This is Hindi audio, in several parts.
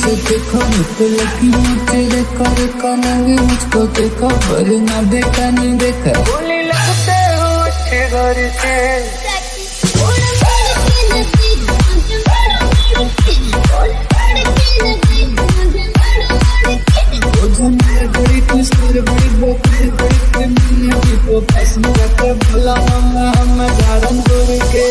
देखो मुझको लगी मुझे देखो नंगे मुझको देखो पर ना देखा नहीं देखा बोली लगते हो अच्छे घर से बड़ी बड़ी भला हम धारण के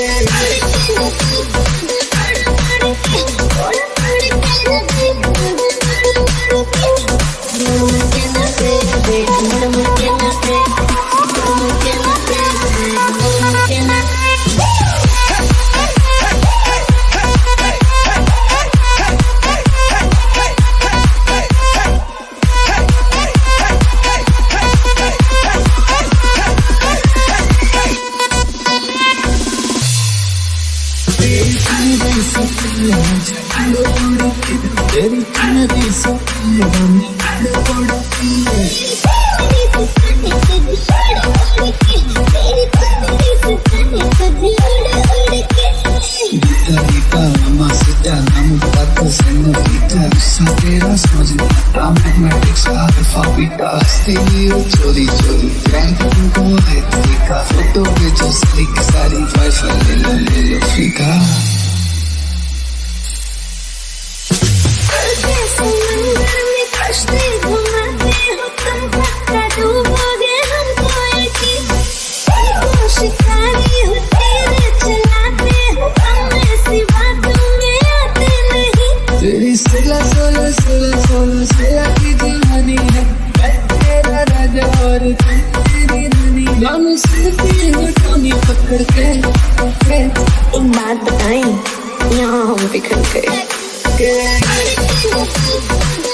चोरी चोरी फोटो भेजो स्लिक सारी वाईफाई ले लो फीका तेरी सोलह सोलह सोलह सोलह सोलह की दीवानी है तेरा राजा और तेरी रानी गानों सुनती हूँ टोनी कक्कड़ के एक बात बताएं यहाँ हम बिखर गए